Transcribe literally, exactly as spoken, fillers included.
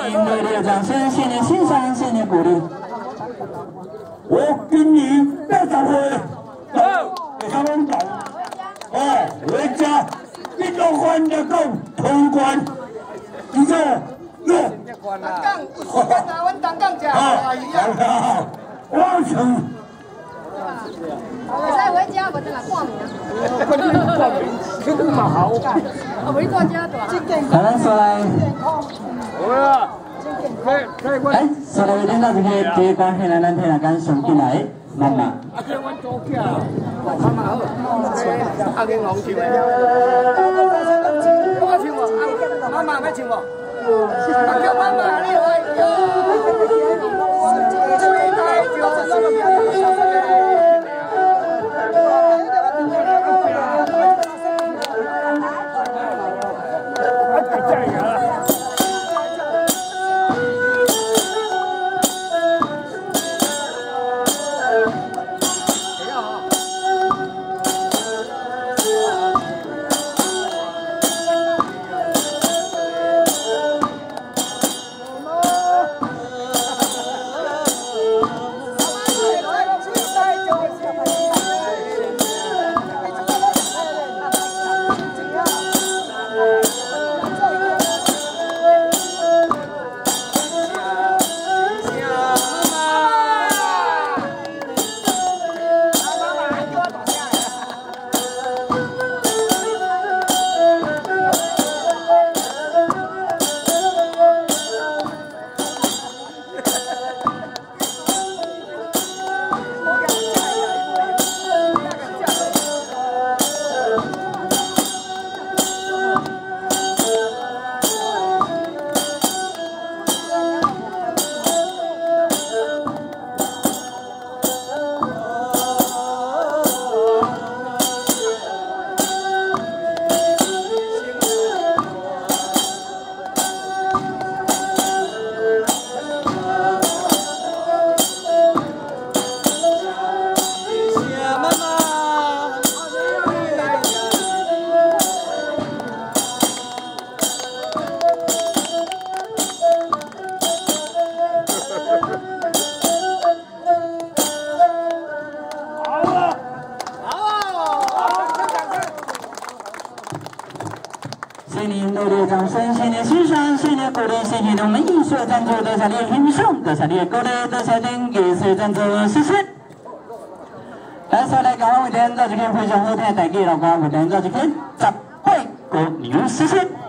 您热烈的掌声，谢谢欣赏，谢谢鼓励。 我今年八十岁，给他们讲，哦，回家一到关就讲通关，你说哟？ 东港，我讲阮东港吃。 好，我请。 会使回家，无得来挂名。 我你挂名，这个嘛好。 啊，袂大家大。 好了，说来。 好啦。 哎，所来领导这个第一关，现在咱听下讲上进来，妈妈。 啊，叫阮祖囝，妈妈好。阿英红唱的。我唱无，妈妈要唱无？啊，叫妈妈你来哟。 谢您热烈掌声，谢您欣赏，谢您鼓励，谢谢我们艺术赞助多谢您欣赏，多谢您鼓励，多谢您艺术赞助，谢谢。来，所来讲我们今天做一篇非常好听的台语老歌，我们今天做一篇十八个牛，谢谢。